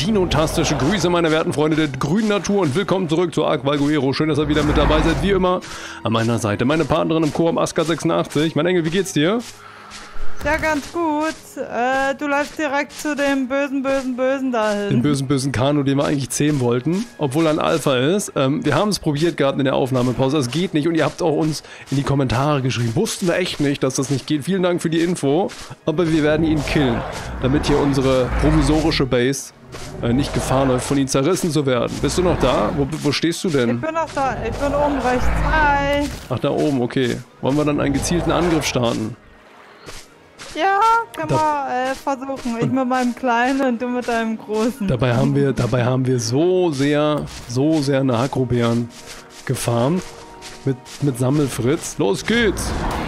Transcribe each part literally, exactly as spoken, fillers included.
dinotastische Grüße, meine werten Freunde der grünen Natur und willkommen zurück zu Ark Valguero. Schön, dass ihr wieder mit dabei seid, wie immer. An meiner Seite meine Partnerin im Chor Aska sechsundachtzig. Mein Engel, wie geht's dir? Ja, ganz gut. Äh, du läufst direkt zu dem bösen, bösen, bösen dahin. Den bösen, bösen Kanu, den wir eigentlich zähmen wollten, obwohl er ein Alpha ist. Ähm, wir haben es probiert gehabt in der Aufnahmepause, es geht nicht und ihr habt auch uns in die Kommentare geschrieben. Wussten wir echt nicht, dass das nicht geht. Vielen Dank für die Info, aber wir werden ihn killen, damit hier unsere provisorische Base äh, nicht Gefahr läuft, von ihm zerrissen zu werden. Bist du noch da? Wo, wo stehst du denn? Ich bin noch da, ich bin oben rechts. Hi. Ach, da oben, okay. Wollen wir dann einen gezielten Angriff starten? Ja, können wir äh, versuchen. Ich mit meinem Kleinen und du mit deinem Großen. Dabei haben wir, dabei haben wir so sehr, so sehr eine Akrobären gefarmt. Mit, mit Sammelfritz. Los geht's!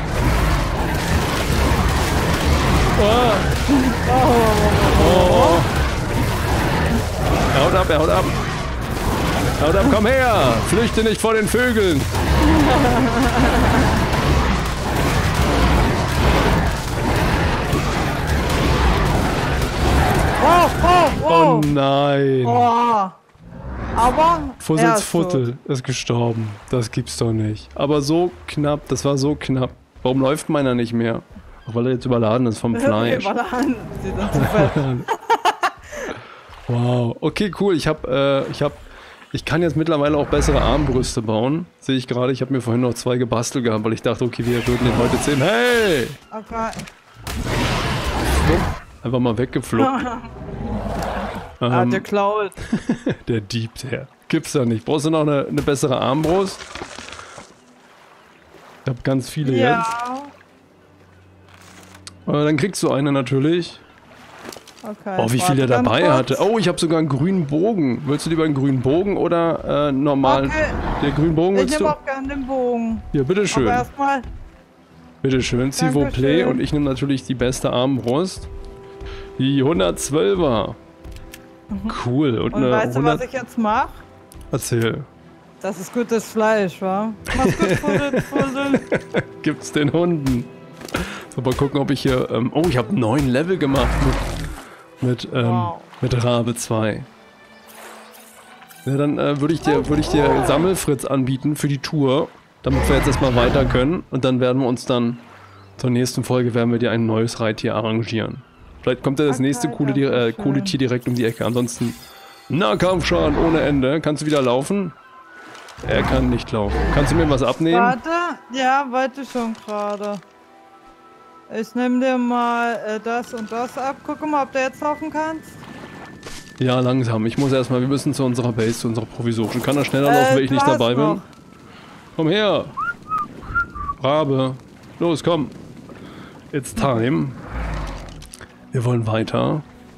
Oh. Oh, oh. Er haut ab, er haut ab. Er haut ab, komm her! Flüchte nicht vor den Vögeln! Oh, oh, oh. Oh nein! Oh. Aber Fussels Futtel ist gestorben. Das gibt's doch nicht. Aber so knapp, das war so knapp. Warum läuft meiner nicht mehr? Auch weil er jetzt überladen ist vom Fleisch. Überladen. Sie sind zu fett. Wow. Okay, cool. Ich hab, äh, ich hab, ich kann jetzt mittlerweile auch bessere Armbrüste bauen. Sehe ich gerade. Ich habe mir vorhin noch zwei gebastelt gehabt, weil ich dachte, okay, wir würden den heute zählen. Hey! Okay. Einfach mal weggefluppt. ähm, Hat geklaut. Der Dieb, der. Gibt's ja nicht. Brauchst du noch eine, eine bessere Armbrust? Ich hab ganz viele ja. jetzt. Äh, dann kriegst du eine natürlich. Okay. Oh, wie viel der dabei hatte. Oh, ich habe sogar einen grünen Bogen. Willst du lieber einen grünen Bogen oder äh, normal? Okay. Der grünen Bogen willst ich du? Ich nehme auch gerne den Bogen. Ja, bitteschön. Aber erstmal. Bitteschön, Civo Play und ich nehme natürlich die beste Armbrust. Die hundertzwölfer. Mhm. Cool. Und, und eine weißt hundert... du, was ich jetzt mache? Erzähl. Das ist gutes Fleisch, wa? Mach's gut, Fussel, Fussel. Gibt's den Hunden. So, mal gucken, ob ich hier... Ähm, oh, ich habe neun Level gemacht mit, mit, ähm, wow. mit Rabe zwei. Ja, dann äh, würde ich dir, würd ich dir Sammelfritz anbieten für die Tour, damit wir jetzt erstmal weiter können. Und dann werden wir uns dann... Zur nächsten Folge werden wir dir ein neues Reittier arrangieren. Vielleicht kommt ja das okay, nächste coole, äh, coole Tier direkt um die Ecke. Ansonsten Nahkampfschaden ohne Ende. Kannst du wieder laufen? Er kann nicht laufen. Kannst du mir was abnehmen? Warte, ja, warte schon gerade. Ich nehme dir mal äh, das und das ab. Guck mal, ob du jetzt laufen kannst. Ja, langsam. Ich muss erstmal, wir müssen zu unserer Base, zu unserer provisorischen. Kann er schneller äh, laufen, wenn ich nicht dabei noch. bin? Komm her! Rabe! Los, komm! It's time. Wir wollen weiter.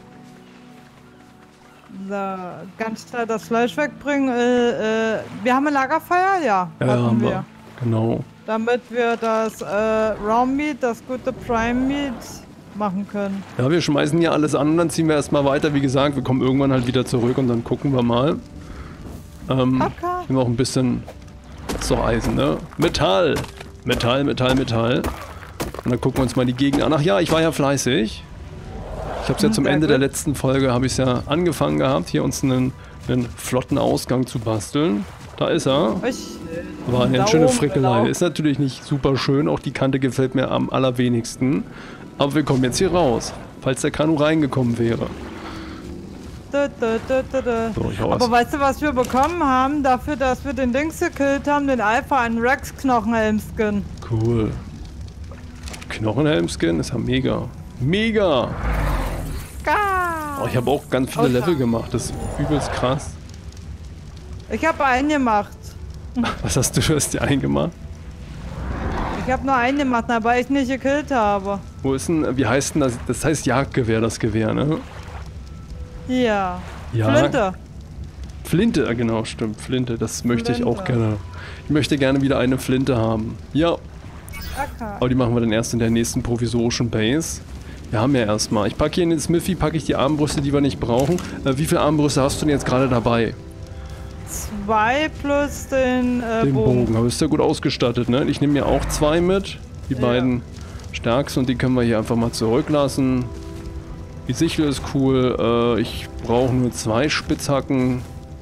So, ganz schnell das Fleisch wegbringen. Äh, äh, wir haben ein Lagerfeuer? Ja, ja haben wir. wir. Genau. Damit wir das äh, Raw Meat, das gute Prime Meat machen können. Ja, wir schmeißen hier alles an und dann ziehen wir erstmal weiter. Wie gesagt, wir kommen irgendwann halt wieder zurück und dann gucken wir mal. Ähm, okay. Wir haben auch ein bisschen so Eisen, ne? Metall! Metall, Metall, Metall. Und dann gucken wir uns mal die Gegend an. Ach ja, ich war ja fleißig. Ich habe es ja zum Ende der letzten Folge, habe ich es ja angefangen gehabt, hier uns einen, einen flotten Ausgang zu basteln. Da ist er. War eine schöne Frickelei. Ist natürlich nicht super schön, auch die Kante gefällt mir am allerwenigsten. Aber wir kommen jetzt hier raus, falls der Kanu reingekommen wäre. Da, da, da, da, da. So, ich Aber weißt du, was wir bekommen haben? Dafür, dass wir den Dings gekillt haben, den Alpha, einen Rex-Knochenhelm-Skin. Cool. Knochenhelm-Skin ist ja mega. Mega! Oh, ich habe auch ganz viele okay. Level gemacht, das ist übelst krass. Ich habe einen gemacht. Was hast du, du hast dir einen gemacht? Ich habe nur einen gemacht, aber ich nicht gekillt habe. Wo ist denn, wie heißt denn das? Das heißt Jagdgewehr, das Gewehr, ne? Ja. ja. Flinte. Flinte, genau, stimmt. Flinte, das möchte Flinte. ich auch gerne. Ich möchte gerne wieder eine Flinte haben. Ja. Okay. Aber die machen wir dann erst in der nächsten provisorischen Base. Wir haben ja erstmal. Ich packe hier in den Smithy, packe ich die Armbrüste, die wir nicht brauchen. Äh, wie viele Armbrüste hast du denn jetzt gerade dabei? Zwei plus den, äh, den Bogen. Bogen. Aber ist ja gut ausgestattet, ne? Ich nehme mir auch zwei mit. Die ja. beiden stärksten und die können wir hier einfach mal zurücklassen. Die Sichel ist cool. Äh, ich brauche nur zwei Spitzhacken.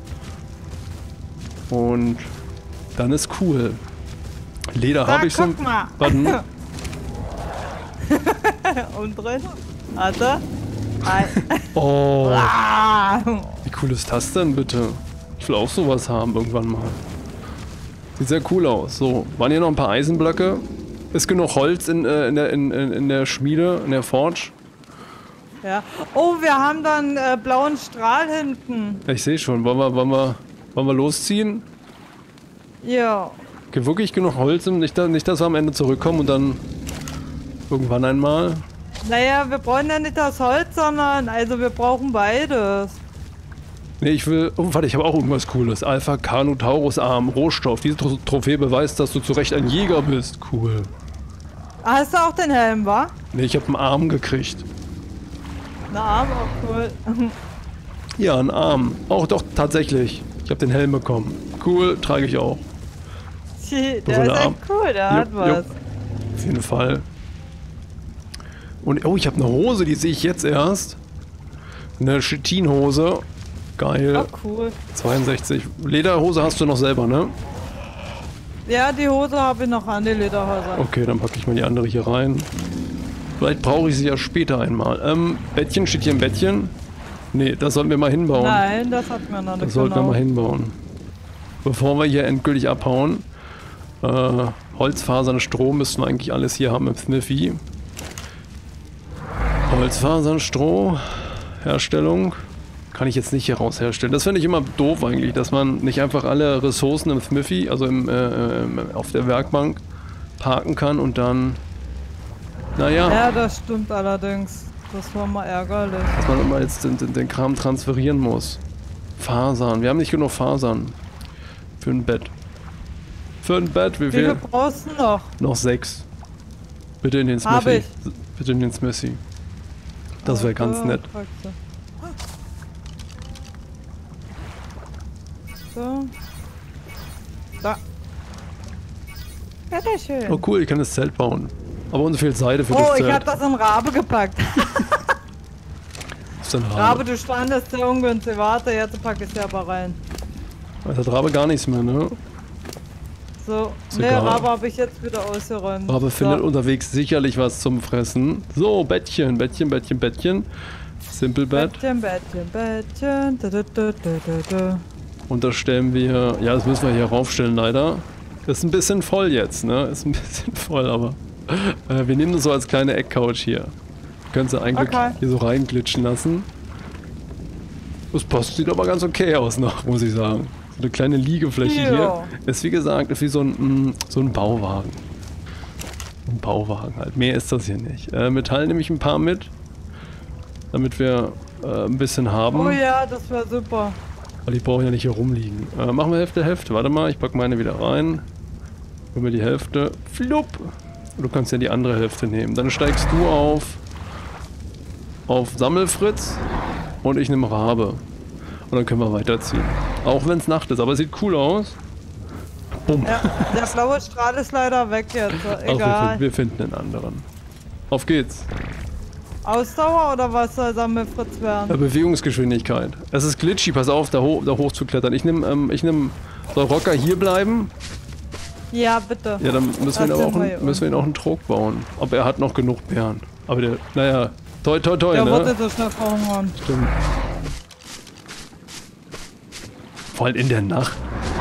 Und dann ist cool. Leder habe ich so. Guck mal. Warte. Und drin. Warte. Oh. Wie cool ist das denn bitte? Ich will auch sowas haben irgendwann mal. Sieht sehr cool aus. So, waren hier noch ein paar Eisenblöcke? Ist genug Holz in, äh, in, der, in, in der Schmiede, in der Forge? Ja. Oh, wir haben dann äh, blauen Strahl hinten. Ja, ich sehe schon. Wollen wir, wollen, wir, wollen wir losziehen? Ja. Okay, wirklich genug Holz? Nicht, nicht, dass wir am Ende zurückkommen und dann irgendwann einmal... Naja, wir brauchen ja nicht das Holz, sondern also wir brauchen beides. Nee, ich will... Oh, warte, ich habe auch irgendwas Cooles. Alpha Carnotaurus Arm, Rohstoff. Diese Tro Trophäe beweist, dass du zu Recht ein Jäger bist. Cool. Hast du auch den Helm, wa? Nee, ich habe einen Arm gekriegt. Ein Arm, auch cool. Ja, einen Arm. Auch doch, tatsächlich. Ich habe den Helm bekommen. Cool, trage ich auch. Der ist echt cool, der jupp, hat was. Jupp. Auf jeden Fall. Und oh, ich habe eine Hose, die sehe ich jetzt erst. Eine Chitinhose. Geil. Oh, cool. zweiundsechzig. Lederhose hast du noch selber, ne? Ja, die Hose habe ich noch an, die Lederhose. Okay, dann packe ich mal die andere hier rein. Vielleicht brauche ich sie ja später einmal. Ähm, Bettchen, steht hier ein Bettchen? Nee, das sollten wir mal hinbauen. Nein, das hat man noch nicht. Das sollten genau. wir mal hinbauen. Bevor wir hier endgültig abhauen. Äh, Holzfasern, Strom müssten wir eigentlich alles hier haben im Smithy. Holzfasern, Stroh, Herstellung. Kann ich jetzt nicht hier raus herstellen. Das finde ich immer doof eigentlich, dass man nicht einfach alle Ressourcen im Smithy, also im, äh, auf der Werkbank, parken kann und dann... Naja. Ja, das stimmt allerdings. Das war mal ärgerlich. Dass man immer jetzt den, den, den Kram transferieren muss. Fasern. Wir haben nicht genug Fasern. Für ein Bett. Für ein Bett, wie Wie viel? viel brauchst du noch? Noch sechs. Bitte in den Hab Smithy. ich. Bitte in den Smithy. Das wäre ganz Also, nett. So. Da. Bitteschön. Oh cool, ich kann das Zelt bauen. Aber uns fehlt Seide für Oh, das ich Zelt. hab das in Rabe gepackt. Was ist denn Rabe? Rabe, du standest sehr ungünstig. Warte, jetzt pack ich sie aber rein. Weiß hat Rabe gar nichts mehr, ne? So, Ist ne, egal. Rabe habe ich jetzt wieder ausgeräumt. Rabe findet so. unterwegs sicherlich was zum Fressen. So, Bettchen, Bettchen, Bettchen, Bettchen. Simple Bett. Bettchen, Bettchen, Bettchen. Da, da, da, da, da, da. Und das stellen wir... Ja, das müssen wir hier raufstellen, leider. Ist ein bisschen voll jetzt, ne? Ist ein bisschen voll, aber... Äh, wir nehmen das so als kleine Eckcouch hier. Können Sie eigentlich Okay. hier so reinglitschen lassen. Das passt, sieht aber ganz okay aus noch, muss ich sagen. So eine kleine Liegefläche Ja. hier. Ist wie gesagt, ist wie so ein, mm, so ein Bauwagen. Ein Bauwagen halt. Mehr ist das hier nicht. Äh, Metall nehme ich ein paar mit. Damit wir äh, ein bisschen haben. Oh ja, das wäre super. Weil die brauchen ja nicht hier rumliegen. Äh, machen wir Hälfte, Hälfte. Warte mal, ich pack meine wieder rein. Holen wir die Hälfte. Flupp! Du kannst ja die andere Hälfte nehmen. Dann steigst du auf auf Sammelfritz und ich nehme Rabe. Und dann können wir weiterziehen. Auch wenn es Nacht ist, aber es sieht cool aus. Bumm. Ja, der blaue Strahl ist leider weg jetzt. Ach, wir, Egal. finden, wir finden einen anderen. Auf geht's. Ausdauer oder was soll Sammelfritz werden? Äh, Bewegungsgeschwindigkeit. Es ist glitchy, pass auf, da, hoch, da hoch zu klettern. Ich nehme, ähm, ich nehme, soll Rocker hier bleiben? Ja, bitte. Ja, dann müssen wir, ihn Das aber auch sind wir ein, hier müssen wir ihn auch einen Trog bauen. Aber er hat noch genug Bären. Aber der, naja, toi toi toi, Der ne? wird nicht so schnell verhungern. Stimmt. Vor allem in der Nacht.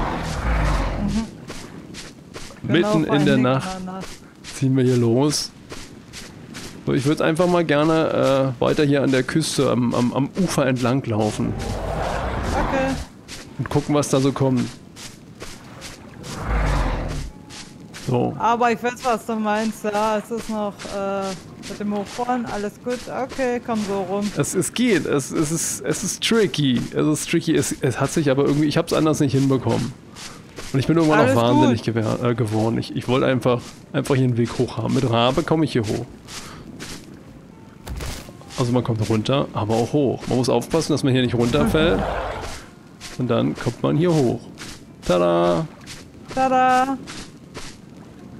Genau, Mitten vor in der allen Dingen Nacht in der Nacht. ziehen wir hier los. So, ich würde einfach mal gerne äh, weiter hier an der Küste, am, am, am Ufer entlang laufen. Okay. Und gucken, was da so kommt. So. Aber ich weiß, was du meinst. Ja, es ist noch äh, mit dem Hochfahren. Alles gut. Okay, komm so rum. Es, es geht, es, es, ist, es ist tricky. Es ist tricky, es, es hat sich aber irgendwie, ich habe es anders nicht hinbekommen. Und ich bin irgendwann Alles auch wahnsinnig gut. gewehr, äh, geworden. Ich, ich wollte einfach, einfach hier einen Weg hoch haben. Mit Rabe komme ich hier hoch. Also man kommt runter, aber auch hoch. Man muss aufpassen, dass man hier nicht runterfällt. Und dann kommt man hier hoch. Tada! Tada!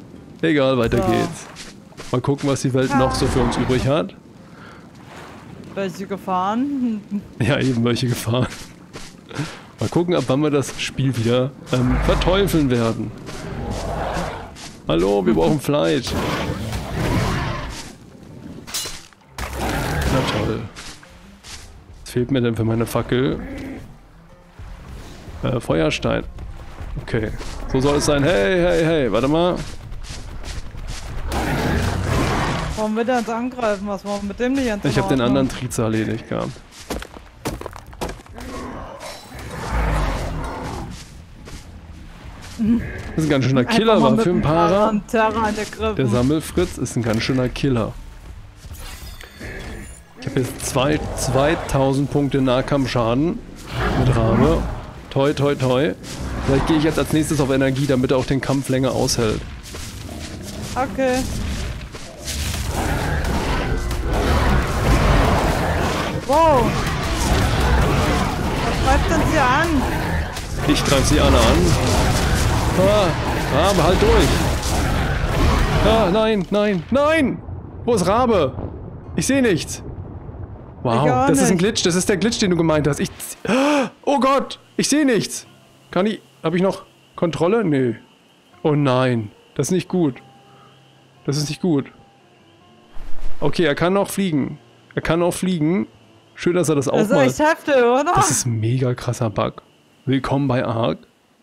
Egal, weiter So. geht's. Mal gucken, was die Welt noch so für uns übrig hat. Welche Gefahren? Ja, eben welche Gefahren. Mal gucken, ab wann wir das Spiel wieder ähm, verteufeln werden. Hallo, wir brauchen Fleisch. Na toll. Was fehlt mir denn für meine Fackel? Äh, Feuerstein. Okay, so soll es sein. Hey, hey, hey, warte mal. Warum will der uns angreifen? Was war mit dem nicht ganz? Ich habe den anderen Trizer erledigt gehabt. Das ist ein ganz schöner Killer, war für ein Para. Der Sammelfritz ist ein ganz schöner Killer. Ich habe jetzt zwei, zweitausend Punkte Nahkampfschaden mit Rabe. Toi, toi, toi. Vielleicht gehe ich jetzt als nächstes auf Energie, damit er auch den Kampf länger aushält. Okay. Wow. Was greift uns hier an? Ich greife sie alle an. Ah, Rabe, halt durch. Ah, nein, nein, nein! Wo ist Rabe? Ich sehe nichts. Wow, das nicht. Ist ein Glitch. Das ist der Glitch, den du gemeint hast. Ich... Oh Gott! Ich sehe nichts. Kann ich... Habe ich noch Kontrolle? Nö. Oh nein. Das ist nicht gut. Das ist nicht gut. Okay, er kann auch fliegen. Er kann auch fliegen. Schön, dass er das auch mal... Das ist echt heftig, oder? Das ist ein mega krasser Bug. Willkommen bei Ark.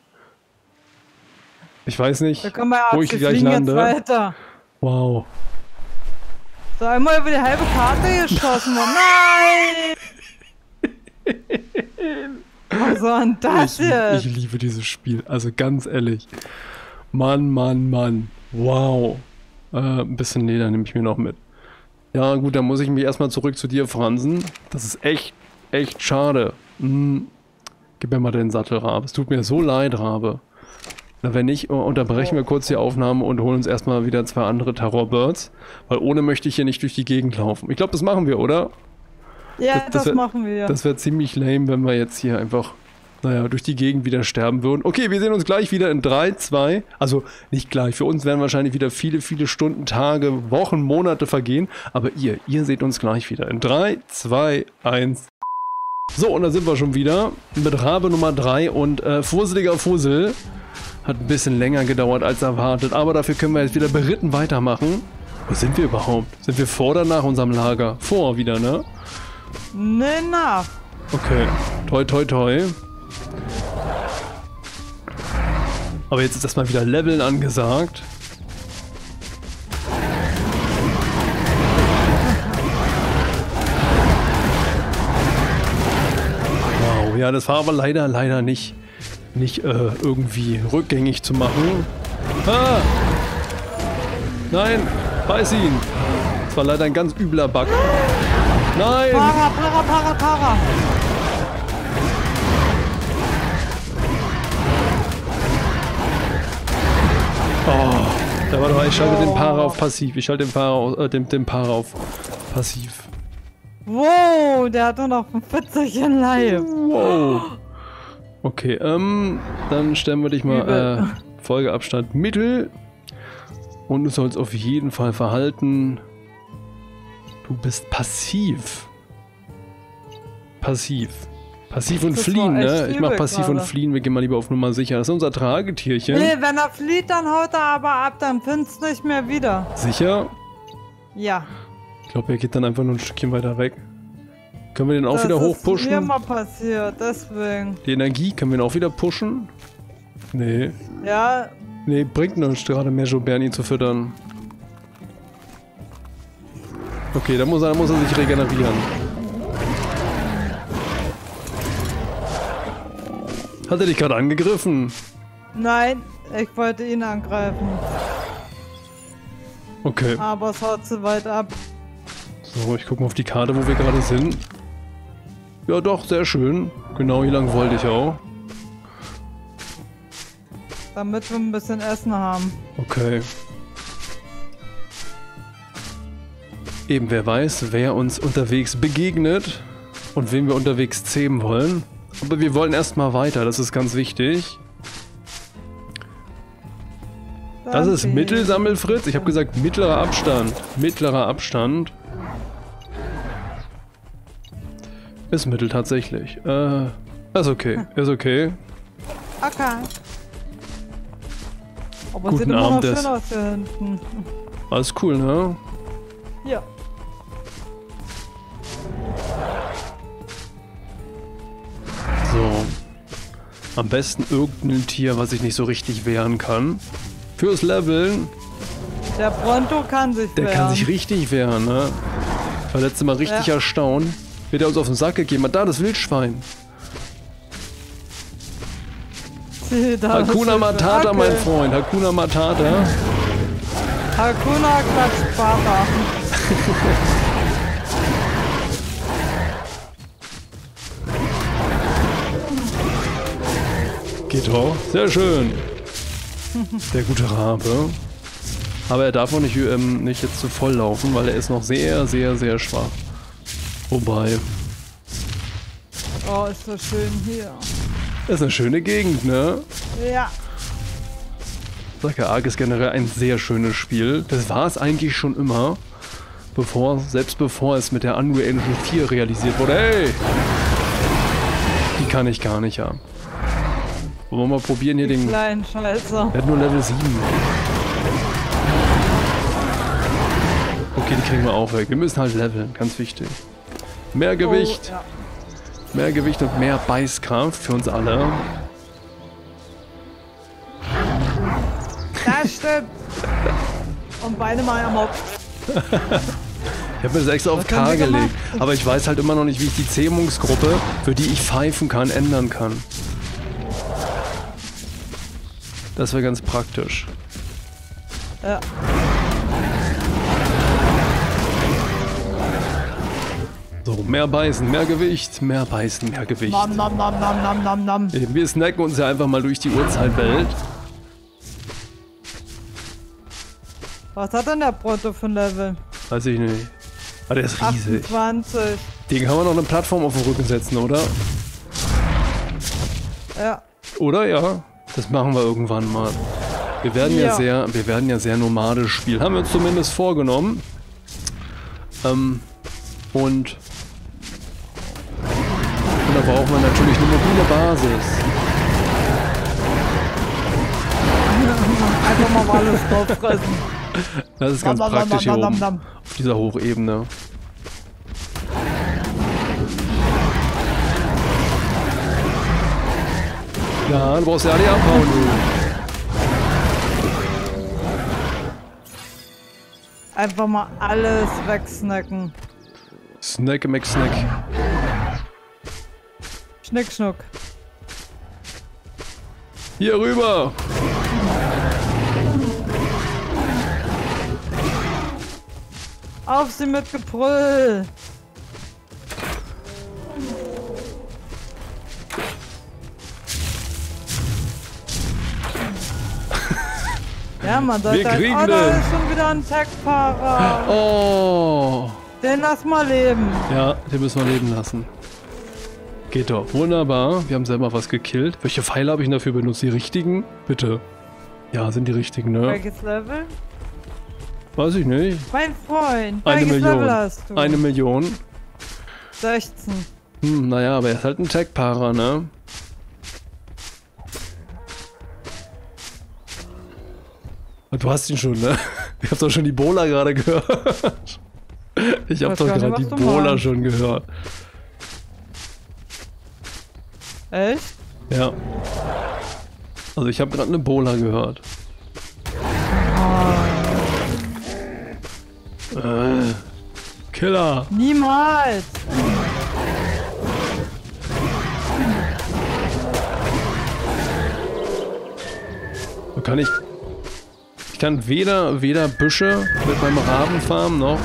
Ich weiß nicht, Willkommen bei Ark. wo ich gleich lande. Jetzt weiter. Wow. So, einmal über die halbe Karte geschossen. Nein! Was war denn das ich, jetzt? Ich liebe dieses Spiel. Also ganz ehrlich. Mann, Mann, Mann. Wow. Äh, ein bisschen Leder nehme ich mir noch mit. Ja gut, dann muss ich mich erstmal zurück zu dir, Fransen. Das ist echt, echt schade. Hm. Gib mir mal den Sattel, Rabe. Es tut mir so leid, Rabe. Na, wenn nicht, unterbrechen wir kurz die Aufnahme und holen uns erstmal wieder zwei andere Terrorbirds. Weil ohne möchte ich hier nicht durch die Gegend laufen. Ich glaube, das machen wir, oder? Ja, das, das, das wär, machen wir. Das wäre ziemlich lame, wenn wir jetzt hier einfach, naja, durch die Gegend wieder sterben würden. Okay, wir sehen uns gleich wieder in drei, zwei. Also nicht gleich. Für uns werden wahrscheinlich wieder viele, viele Stunden, Tage, Wochen, Monate vergehen. Aber ihr, ihr seht uns gleich wieder in drei, zwei, eins. So, und da sind wir schon wieder mit Rabe Nummer drei und äh, fusseliger Fussel. Hat ein bisschen länger gedauert als erwartet, aber dafür können wir jetzt wieder beritten weitermachen. Wo sind wir überhaupt? Sind wir vor oder nach unserem Lager? Vor wieder, ne? Ne, nach. Okay. Toi, toi, toi. Aber jetzt ist erstmal wieder Leveln angesagt. Wow, ja, das war aber leider, leider nicht... nicht äh, irgendwie rückgängig zu machen. Ah! Nein! Beiß ihn! Das war leider ein ganz übler Bug. Nein! Para, para, para, para! Oh, da war doch, ich schalte oh. den Para auf passiv. Ich schalte den Para, äh, den, den Para auf passiv. Wow, der hat nur noch vierzig in Live. Wow. Okay, ähm, dann stellen wir dich mal äh, Folgeabstand Mittel. Und du sollst auf jeden Fall verhalten. Du bist passiv. Passiv. Passiv und fliehen, ne? Ich mach passiv gerade. Und fliehen, wir gehen mal lieber auf Nummer sicher. Das ist unser Tragetierchen. Nee, wenn er flieht, dann haut er aber ab, dann findest du nicht mehr wieder. Sicher? Ja. Ich glaube, er geht dann einfach nur ein Stückchen weiter weg. Können wir den auch das wieder hochpushen? Das ist mir mal passiert, deswegen. Die Energie, können wir den auch wieder pushen? Nee. Ja. Nee, bringt uns gerade mehr Bernie zu füttern. Okay, da muss er, muss er sich regenerieren. Hat er dich gerade angegriffen? Nein, ich wollte ihn angreifen. Okay. Aber es haut zu weit ab. So, ich gucke mal auf die Karte, wo wir gerade sind. Ja doch, sehr schön. Genau hier lang wollte ich auch. Damit wir ein bisschen Essen haben. Okay. Eben, wer weiß, wer uns unterwegs begegnet und wen wir unterwegs zähmen wollen. Aber wir wollen erstmal weiter, das ist ganz wichtig. Das ist Mittelsammelfritz. Ich habe gesagt mittlerer Abstand. Mittlerer Abstand. Ist Mittel tatsächlich. Äh, ist okay, ist okay. Okay. Aber Guten sieht immer Abend, noch des. schön aus hier hinten. Alles cool, ne? Ja. So. Am besten irgendein Tier, was ich nicht so richtig wehren kann. Fürs Leveln. Der Bronto kann sich Der wehren. kann sich richtig wehren, ne? Ich war letztes Mal richtig Ja. erstaunt, wie der uns auf den Sack gegeben hat. Da, das Wildschwein. Da Hakuna ist Matata, okay. mein Freund. Hakuna Matata. Hakuna Quatschbaba. Geht doch. Sehr schön. Der gute Rabe. Aber er darf auch nicht, ähm, nicht jetzt zu voll laufen, weil er ist noch sehr, sehr, sehr schwach. Wobei, Oh, ist das schön hier. das ist eine schöne Gegend, ne? Ja. Saka Ark ist generell ein sehr schönes Spiel. Das war es eigentlich schon immer. Bevor, selbst bevor es mit der Unreal Engine vier realisiert wurde. Hey! Die kann ich gar nicht haben. Wollen wir mal probieren hier den... Kleinen Scheiße. Der hat nur Level sieben. Okay, die kriegen wir auch weg. Wir müssen halt leveln, ganz wichtig. Mehr Gewicht. Oh, ja. Mehr Gewicht und mehr Beißkraft für uns alle. Das stimmt. Und beide mal am Mob. Ich habe mir das extra auf Was haben K wir gelegt. gemacht? Aber ich weiß halt immer noch nicht, wie ich die Zähmungsgruppe, für die ich pfeifen kann, ändern kann. Das wäre ganz praktisch. Ja. So, mehr beißen, mehr Gewicht, mehr beißen, mehr Gewicht. Nam, nam, nam, nam, nam, nam, nam. Wir snacken uns ja einfach mal durch die Urzeitwelt. Was hat denn der Bronto für ein Level? Weiß ich nicht. Ah, der ist riesig. achtundzwanzig. Den kann man noch eine Plattform auf den Rücken setzen, oder? Ja. Oder ja? Das machen wir irgendwann mal. Wir werden ja, Ja. sehr, wir werden ja sehr nomadisch spielen. Haben wir uns zumindest vorgenommen. Ähm, und, und da braucht man natürlich eine mobile Basis. Einfach mal alles drauf fressen. Das ist ganz Nam, nam, praktisch hier nam, nam, oben. nam. Auf dieser Hochebene. Ja, du brauchst ja alle abhauen, du. Einfach mal alles wegsnacken. Snack, Mac, Snack. Schnick, schnuck. Hier rüber! Auf sie mit Gebrüll! Ja, man Wir sollte halt, kriegen oh, da das. ist schon wieder ein Tech-Fahrer. Oh! Den lass mal leben. Ja, den müssen wir leben lassen. Geht doch. Wunderbar. Wir haben selber was gekillt. Welche Pfeile habe ich denn dafür benutzt? Die richtigen? Bitte. Ja, sind die richtigen, ne? Welches Level? Weiß ich nicht. Mein Freund, Eine welches Million. Level hast du? Eine Million. sechzehn. Hm, naja, aber er ist halt ein Tech-Para, ne? Du hast ihn schon, ne? Ich hab doch schon die Bola gerade gehört. Ich hab Weiß doch gar nicht, gerade die was du Bola meinst. schon gehört. Echt? Ja. Also ich habe gerade eine Bola gehört. Äh, Killer. Niemals! Da kann ich... Ich kann weder, weder Büsche mit meinem Rabenfarm noch...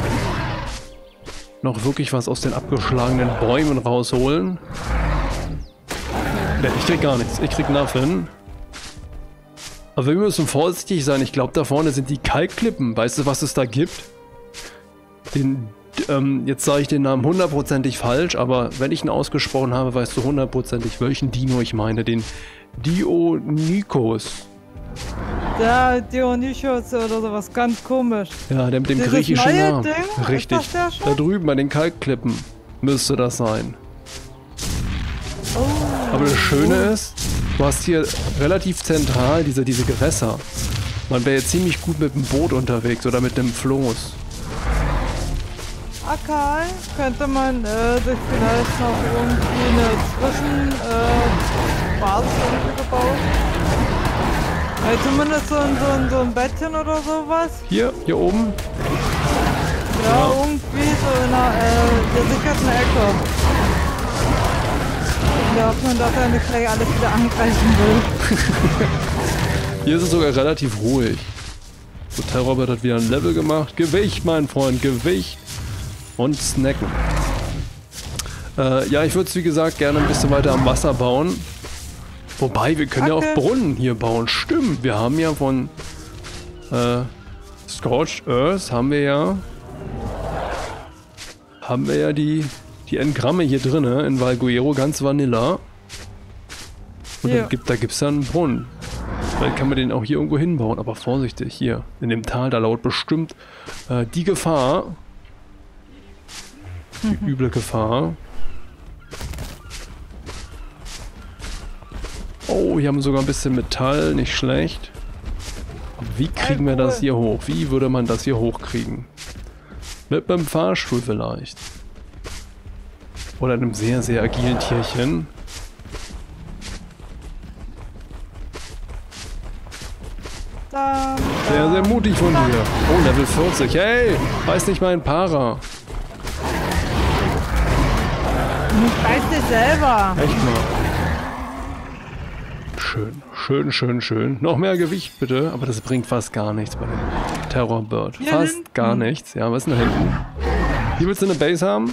noch wirklich was aus den abgeschlagenen Bäumen rausholen. Ne, ich krieg gar nichts. Ich krieg Nothing. Aber wir müssen vorsichtig sein. Ich glaube, da vorne sind die Kalkklippen. Weißt du, was es da gibt? Den, ähm, jetzt sage ich den Namen hundertprozentig falsch, aber wenn ich ihn ausgesprochen habe, weißt du hundertprozentig, welchen Dino ich meine. Den Dionykos. Der Dionysius oder sowas, ganz komisch. Ja, der mit dem Dieses griechischen neue Namen. Ding? Ist Richtig. das der schon? Da drüben bei den Kalkklippen. müsste das sein. Oh. Aber das Schöne ist, du hast hier relativ zentral diese, diese Gewässer. Man wäre jetzt ziemlich gut mit dem Boot unterwegs oder mit einem Floß. Okay, könnte man äh, sich vielleicht noch irgendwie eine Zwischenbasis äh, Basis irgendwie gebaut? Ja, zumindest so ein, so, ein, so ein Bettchen oder sowas? Hier, hier oben? Ja, ja. Irgendwie so in einer äh, gesicherten Ecke. In der Hoffnung, dass er nicht gleich alles wieder angreifen will. Hier ist es sogar relativ ruhig. So, Terrorbird hat wieder ein Level gemacht. Gewicht, mein Freund, Gewicht. Und snacken. Äh, ja, ich würde es wie gesagt gerne ein bisschen weiter am Wasser bauen. Wobei, wir können okay. ja auch Brunnen hier bauen. Stimmt, wir haben ja von äh, Scorched Earth haben wir ja haben wir ja die, die Engramme hier drin, in Valguero, ganz Vanilla. Und ja. dann gibt, da gibt es dann einen Brunnen. Vielleicht kann man den auch hier irgendwo hinbauen, aber vorsichtig, hier in dem Tal, da lauert bestimmt äh, die Gefahr. Die mhm. üble Gefahr. Oh, hier haben wir sogar ein bisschen Metall, nicht schlecht. Wie kriegen wir das hier hoch? Wie würde man das hier hochkriegen? Mit einem Fahrstuhl vielleicht. Oder einem sehr, sehr agilen Tierchen. Sehr, sehr mutig von dir. Oh, Level vierzig. Hey, weiß nicht mein Para. Weiß dich selber. Echt mal. Schön, schön, schön, schön. Noch mehr Gewicht bitte, aber das bringt fast gar nichts bei dem Terrorbird. Fast hinten. Gar nichts. Ja, was ist denn da hinten? Hier willst du eine Base haben?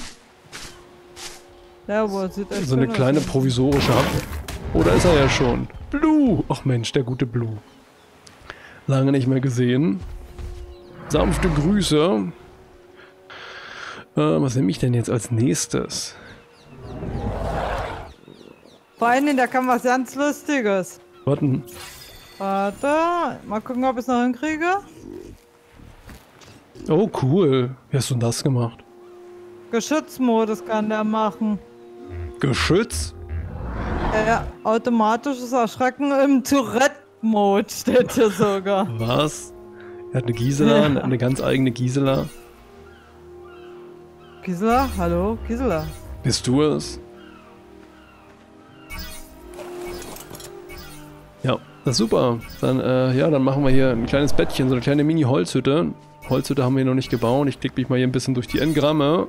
Ja, wo sieht echt so eine kleine aus. Provisorische. Oh, da ist er ja schon. Blue. Ach Mensch, der gute Blue. Lange nicht mehr gesehen. Sanfte Grüße. Äh, was nehme ich denn jetzt als nächstes? Vor allen Dingen, da kam was ganz Lustiges. Warten. Warte, mal gucken, ob ich es noch hinkriege. Oh, cool. Wie hast du denn das gemacht? Geschützmodus kann der machen. Geschütz? Ja, automatisches Erschrecken im Tourette-Mode steht hier sogar. Was? Er hat eine Gisela, ja. eine ganz eigene Gisela. Gisela? Hallo? Gisela? Bist du es? Ja, das ist super. Dann, äh, ja, dann machen wir hier ein kleines Bettchen, so eine kleine Mini-Holzhütte. Holzhütte haben wir hier noch nicht gebaut. Ich klicke mich mal hier ein bisschen durch die Engramme.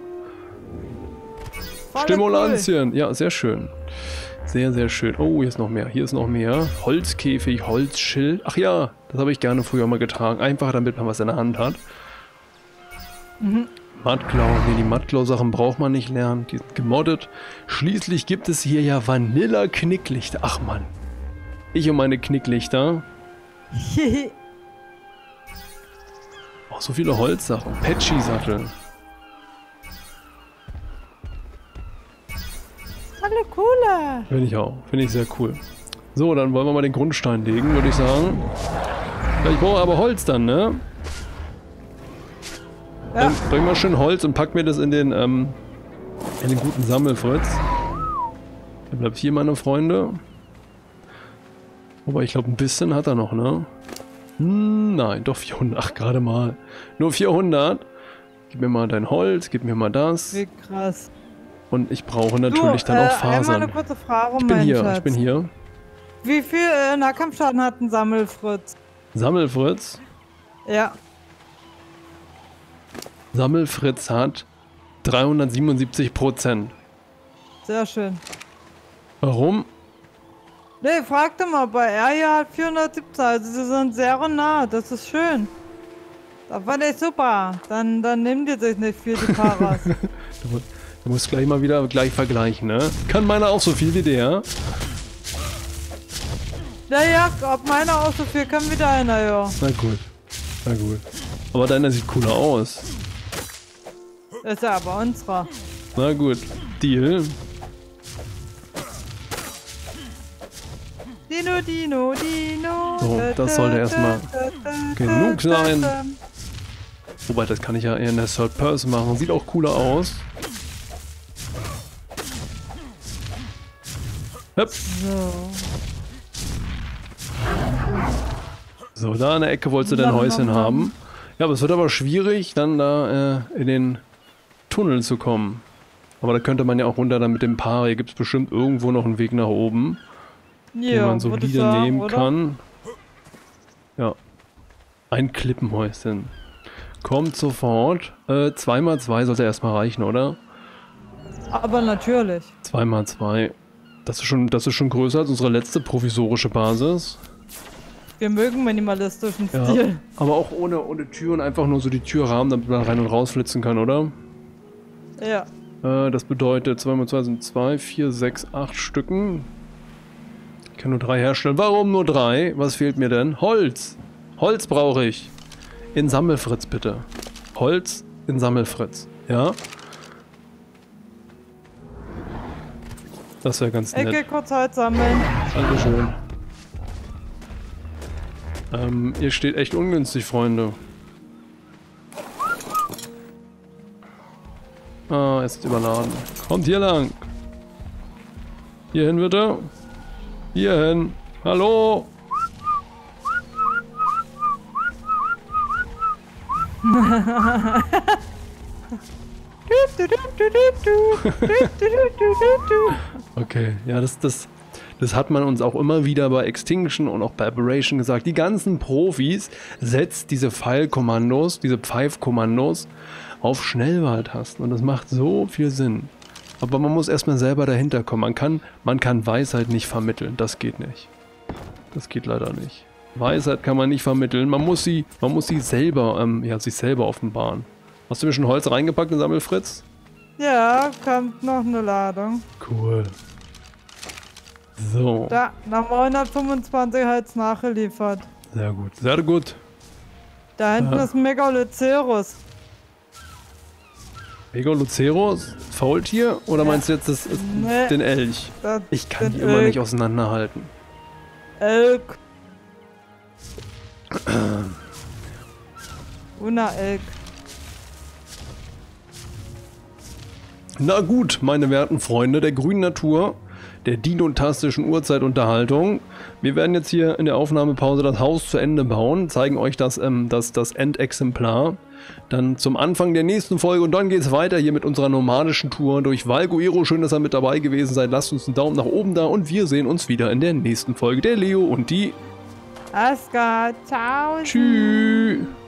Stimulantien. Cool. Ja, sehr schön. Sehr, sehr schön. Oh, hier ist noch mehr. Hier ist noch mehr. Holzkäfig, Holzschild. Ach ja, das habe ich gerne früher mal getragen. Einfach, damit man was in der Hand hat. Mhm. Mudclaw. Nee, die Mudclaw-Sachen braucht man nicht lernen. Die sind gemoddet. Schließlich gibt es hier ja Vanilla-Knicklichter. Ach Mann. Ich und meine Knicklichter. Oh, so viele Holzsachen. Patchy-Sattel. Alle coole. Finde ich auch. Finde ich sehr cool. So, dann wollen wir mal den Grundstein legen, würde ich sagen. Ja, ich brauche aber Holz dann, ne? Ja. Dann bring mal schön Holz und pack mir das in den, ähm, in den guten Sammelfritz. Dann bleibt hier, meine Freunde. Aber ich glaube, ein bisschen hat er noch, ne? Hm, nein, doch vierhundert. Ach, gerade mal. Nur vierhundert. Gib mir mal dein Holz, gib mir mal das. Wie krass. Und ich brauche natürlich du, dann äh, auch Fasern. Eine kurze Frage, ich bin hier, Schatz. ich bin hier. Wie viel äh, Nahkampfschaden hat ein Sammelfritz? Sammelfritz? Ja. Sammelfritz hat dreihundertsiebenundsiebzig Prozent. Sehr schön. Warum? Nee, fragte mal, bei er hier hat vierhundertsiebzehn, also sie sind sehr nah, das ist schön. Das fand ich super, dann, dann nehmen die sich nicht viel, die Paras. du, du musst gleich mal wieder gleich vergleichen, ne? Kann meiner auch so viel wie der? Naja, ob meiner auch so viel kann wie deiner, ja. Na gut, na gut. Aber deiner sieht cooler aus. Das ist ja aber unserer. Na gut, Deal. Dino, Dino, Dino. So, das sollte erstmal genug sein. Wobei, das kann ich ja eher in der Third Person machen. Sieht auch cooler aus. Hopp. So. So, da an der Ecke wolltest du dein Häuschen haben. Ja, aber es wird aber schwierig, dann da äh, in den Tunnel zu kommen. Aber da könnte man ja auch runter dann mit dem Paar. Hier gibt es bestimmt irgendwo noch einen Weg nach oben, Ja, den man solide sagen, nehmen oder? kann. Ja. Ein Klippenhäuschen. Kommt sofort. Äh, zwei mal zwei sollte erstmal reichen, oder? Aber natürlich. zwei mal zwei. Das ist schon, das ist schon größer als unsere letzte provisorische Basis. Wir mögen minimalistischen Ja, Stil. aber auch ohne, ohne Tür und einfach nur so die Türrahmen, damit man rein und raus flitzen kann, oder? Ja. Äh, das bedeutet, zwei mal zwei sind zwei, vier, sechs, acht Stücken. Ich kann nur drei herstellen. Warum nur drei? Was fehlt mir denn? Holz! Holz brauche ich! In Sammelfritz bitte. Holz in Sammelfritz. Ja? Das wäre ganz nett. Ich geh kurz Holz sammeln. Dankeschön. Ähm, ihr steht echt ungünstig, Freunde. Ah, es ist überladen. Kommt hier lang. Hier hin bitte. Hier hin. Hallo. Okay, ja, das, das, das hat man uns auch immer wieder bei Extinction und auch bei Aberration gesagt. Die ganzen Profis setzt diese Pfeilkommandos, diese Pfeifkommandos auf Schnellwahltasten und das macht so viel Sinn. Aber man muss erstmal selber dahinter kommen. Man kann, man kann Weisheit nicht vermitteln. Das geht nicht. Das geht leider nicht. Weisheit kann man nicht vermitteln. Man muss sie, man muss sie selber, ähm, ja, sich selber offenbaren. Hast du mir schon Holz reingepackt in Sammelfritz? Ja, kommt noch eine Ladung. Cool. So. Da, nach hundertfünfundzwanzig Holz nachgeliefert. Sehr gut. Sehr gut. Da hinten Ja. ist ein Megaloceros. Megaloceros? Faultier? Oder Ja. meinst du jetzt das, Nee. den Elch? Das Ich kann den die immer Elk. nicht auseinanderhalten. Elk. Una Elk. Na gut, meine werten Freunde der grünen Natur, der dinotastischen Urzeitunterhaltung. Wir werden jetzt hier in der Aufnahmepause das Haus zu Ende bauen, zeigen euch das, ähm, das, das Endexemplar. Dann zum Anfang der nächsten Folge und dann geht es weiter hier mit unserer nomadischen Tour durch Valguiro. Schön, dass ihr mit dabei gewesen seid. Lasst uns einen Daumen nach oben da und wir sehen uns wieder in der nächsten Folge. Der Leo und die... Asgard, ciao. Tschüss.